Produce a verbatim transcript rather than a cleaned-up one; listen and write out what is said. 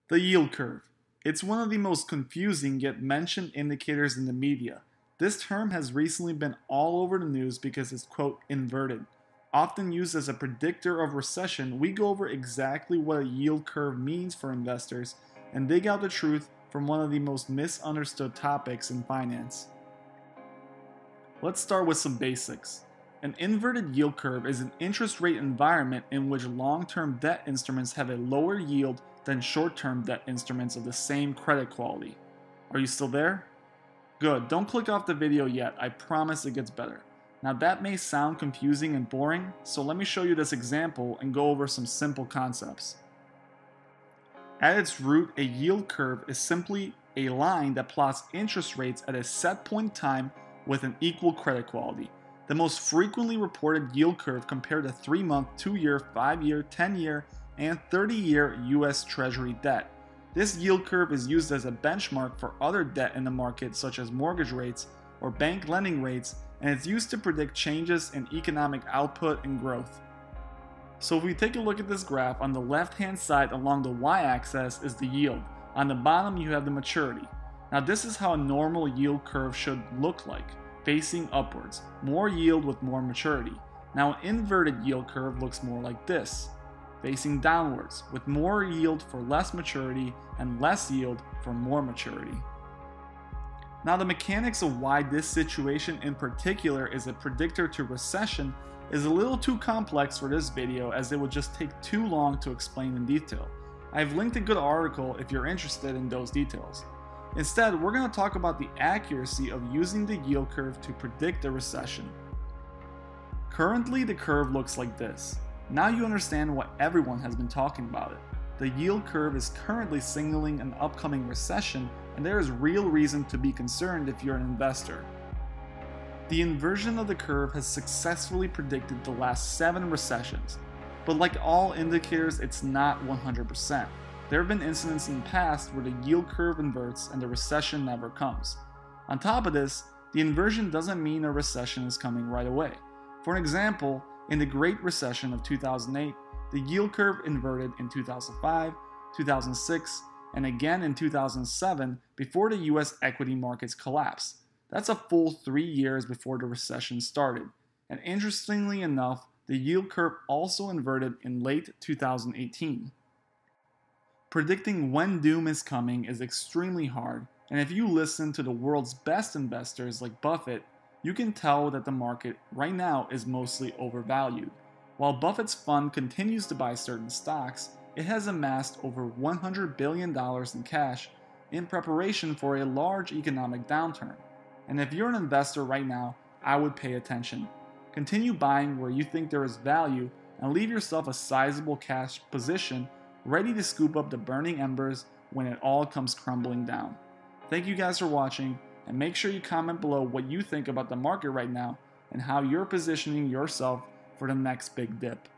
The yield curve. It's one of the most confusing yet mentioned indicators in the media. This term has recently been all over the news because it's, quote, inverted. Often used as a predictor of recession, we go over exactly what a yield curve means for investors and dig out the truth from one of the most misunderstood topics in finance. Let's start with some basics. An inverted yield curve is an interest rate environment in which long-term debt instruments have a lower yield than short-term debt instruments of the same credit quality. Are you still there? Good, don't click off the video yet, I promise it gets better. Now that may sound confusing and boring, so let me show you this example and go over some simple concepts. At its root, a yield curve is simply a line that plots interest rates at a set point in time with an equal credit quality. The most frequently reported yield curve compared to three month, two year, five year, ten year, and thirty year U S Treasury debt. This yield curve is used as a benchmark for other debt in the market such as mortgage rates or bank lending rates, and it's used to predict changes in economic output and growth. So if we take a look at this graph, on the left hand side along the y-axis is the yield. On the bottom you have the maturity. Now this is how a normal yield curve should look like, facing upwards, more yield with more maturity. Now an inverted yield curve looks more like this, facing downwards, with more yield for less maturity and less yield for more maturity. Now the mechanics of why this situation in particular is a predictor to recession is a little too complex for this video, as it would just take too long to explain in detail. I've linked a good article if you're interested in those details. Instead, we're going to talk about the accuracy of using the yield curve to predict a recession. Currently the curve looks like this. Now you understand why everyone has been talking about it. The yield curve is currently signaling an upcoming recession, and there is real reason to be concerned if you're an investor. The inversion of the curve has successfully predicted the last seven recessions, but like all indicators, it's not one hundred percent. There have been incidents in the past where the yield curve inverts and the recession never comes. On top of this, the inversion doesn't mean a recession is coming right away. For an example, in the Great Recession of two thousand eight, the yield curve inverted in two thousand five, two thousand six, and again in two thousand seven before the U S equity markets collapsed. That's a full three years before the recession started. And interestingly enough, the yield curve also inverted in late two thousand eighteen. Predicting when doom is coming is extremely hard, and if you listen to the world's best investors like Buffett, you can tell that the market right now is mostly overvalued. While Buffett's fund continues to buy certain stocks, it has amassed over one hundred billion dollars in cash in preparation for a large economic downturn. And if you're an investor right now, I would pay attention. Continue buying where you think there is value and leave yourself a sizable cash position ready to scoop up the burning embers when it all comes crumbling down. Thank you guys for watching, and make sure you comment below what you think about the market right now and how you're positioning yourself for the next big dip.